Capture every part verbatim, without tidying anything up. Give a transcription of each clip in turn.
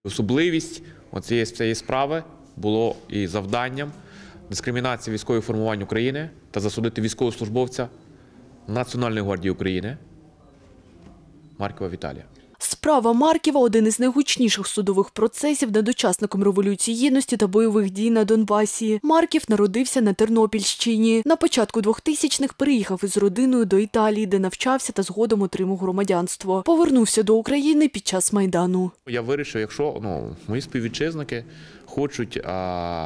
Особливість цієї, цієї справи було і завданням дискримінації військових формувань України та засудити військовослужбовця Національної гвардії України Марківа Віталія. Справа Марківа – один із найгучніших судових процесів над учасником Революції Гідності та бойових дій на Донбасі. Марків народився на Тернопільщині. На початку двохтисячних переїхав із родиною до Італії, де навчався та згодом отримав громадянство. Повернувся до України під час Майдану. Я вирішив, якщо ну, мої співвітчизники хочуть а,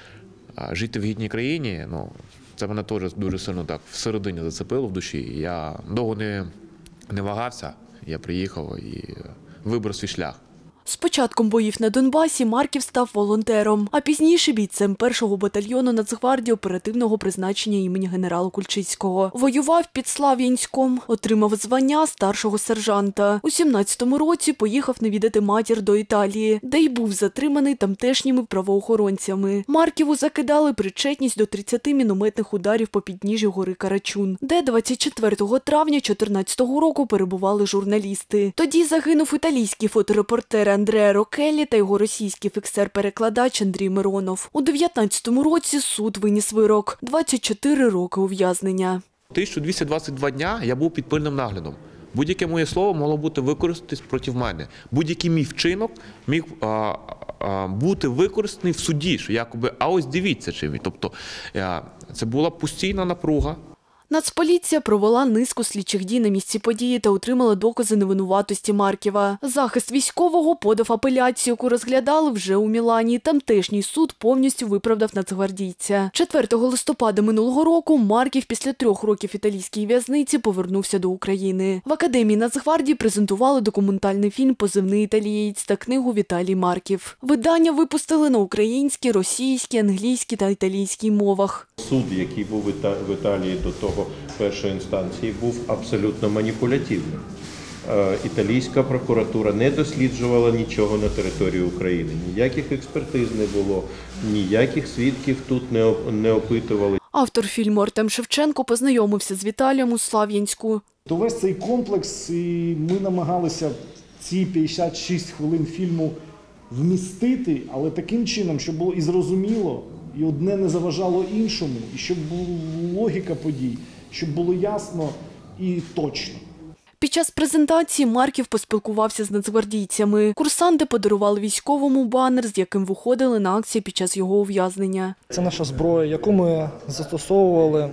а, жити в гідній країні, ну, це мене теж дуже сильно так всередині зацепило в душі. Я довго не, не вагався. Я приїхав і вибрав свій шлях. З початком боїв на Донбасі Марків став волонтером, а пізніше бійцем першого батальйону Нацгвардії оперативного призначення імені генерала Кульчицького. Воював під Слов'янськом, отримав звання старшого сержанта. У сімнадцятому році поїхав навідати матір до Італії, де й був затриманий тамтешніми правоохоронцями. Марківу закидали причетність до тридцяти мінометних ударів по підніжжю гори Карачун, де двадцять четвертого травня дві тисячі чотирнадцятого року перебували журналісти. Тоді загинув італійський фоторепортер Андреа Рокеллі та його російський фіксер-перекладач Андрій Миронов. У дев'ятнадцятому році суд виніс вирок – двадцять чотири роки ув'язнення. тисяча двісті двадцять два дня я був під пильним наглядом. Будь-яке моє слово могло бути використане проти мене. Будь-який мій вчинок міг а, а, бути використаний в суді, що якоби, а ось дивіться чим. Тобто а, це була постійна напруга. Нацполіція провела низку слідчих дій на місці події та отримала докази невинуватості Марківа. Захист військового подав апеляцію, яку розглядали вже у Мілані. Тамтешній суд повністю виправдав нацгвардійця. четвертого листопада минулого року Марків після трьох років італійській в'язниці повернувся до України. В Академії Нацгвардії презентували документальний фільм «Позивний італієць» та книгу «Віталій Марків». Видання випустили на українській, російській, англійській та італійській мовах. Суд, який був в Італії до того першої інстанції, був абсолютно маніпулятивним. Італійська прокуратура не досліджувала нічого на території України. Ніяких експертиз не було, ніяких свідків тут не опитували. Автор фільму Артем Шевченко познайомився з Віталієм у Слов'янську. То весь цей комплекс, і ми намагалися ці п'ятдесят шість хвилин фільму вмістити, але таким чином, щоб було і зрозуміло, і одне не заважало іншому, і щоб була логіка подій, щоб було ясно і точно. Під час презентації Марків поспілкувався з нацгвардійцями. Курсанти подарували військовому банер, з яким виходили на акції під час його ув'язнення. Це наша зброя, яку ми застосовували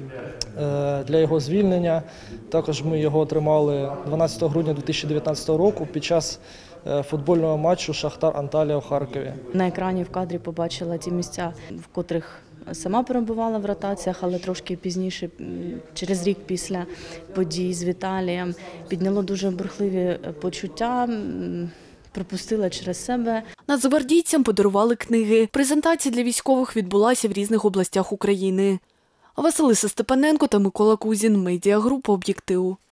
для його звільнення. Також ми його отримали дванадцятого грудня дві тисячі дев'ятнадцятого року під час футбольного матчу «Шахтар-Анталія» у Харкові. На екрані в кадрі побачила ті місця, в котрих сама перебувала в ротаціях, але трошки пізніше, через рік після подій з Віталієм, підняло дуже бурхливі почуття, пропустила через себе. Нацгвардійцям подарували книги. Презентація для військових відбулася в різних областях України. Василиса Степаненко та Микола Кузін. Медіагрупа «Об'єктив».